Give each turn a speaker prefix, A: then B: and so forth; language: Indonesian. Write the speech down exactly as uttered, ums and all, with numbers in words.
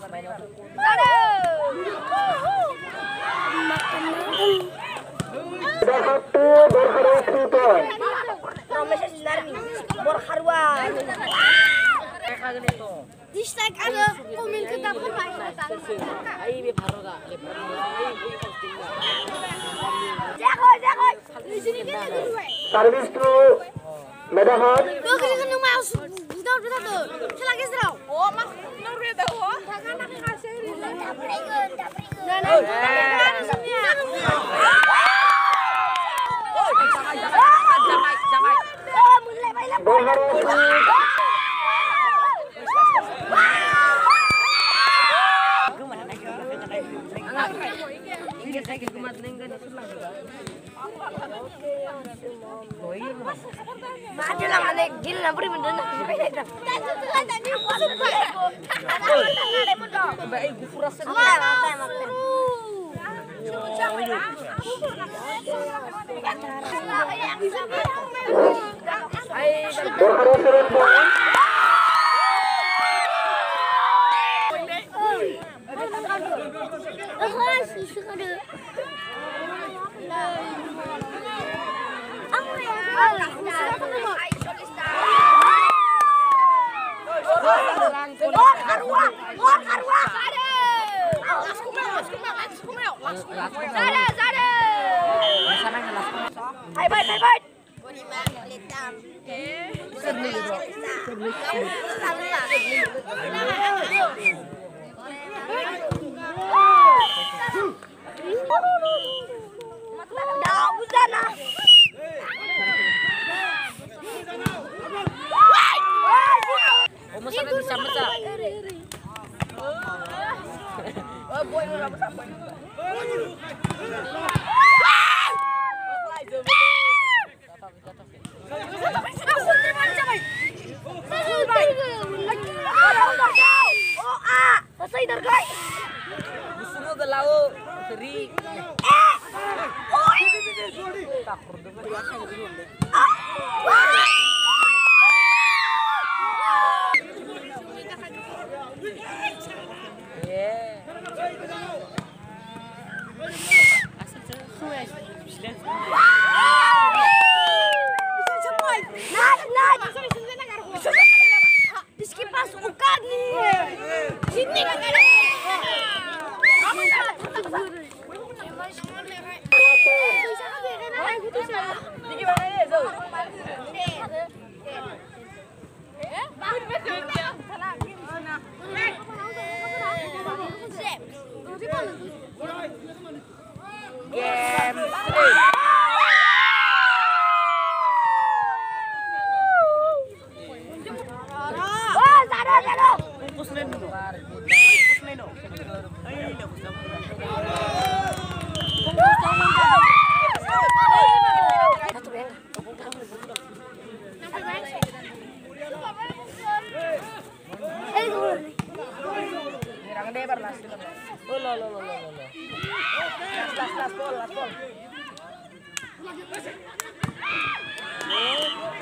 A: Dislike ada komen kita bermain. Jago, jago. Di sini kita kedua.
B: Service to Medahot.
A: Tuh kita kan mau sudah sudah tuh. Selagi serau.
C: Oh, mak nur beda oh.
A: Jangan nak kasih. Dapringun, dapringun. Nah, nah. Oh, jangan jangan jangan jangan. Oh, mulai baik. Ada lah mana gil nak beri benda nak sampai dah. Jangan tadi aku sumpah. Ada pun dah. Baik aku rasa ni. Makan makan. Hai baik hai baik. Boleh mana letam. Eh. Sedih bro. Sedih. Dah hujan lah. Oh masa nak bisa masa. Oh boy nak apa apa. Selesai dargai. Busunu belau seri. Oh. Takur dengan biasa dulu. Sini kan ada. Kamu salah. Tinggi mana ni, Zul? Eh? Bagus betul. Salah. Game three. Oh, sana sana. Bungkus leno. Bungkus leno. Ay, bungkus leno. Oh, lo lo lo lo lo. Las las las bol, las bol.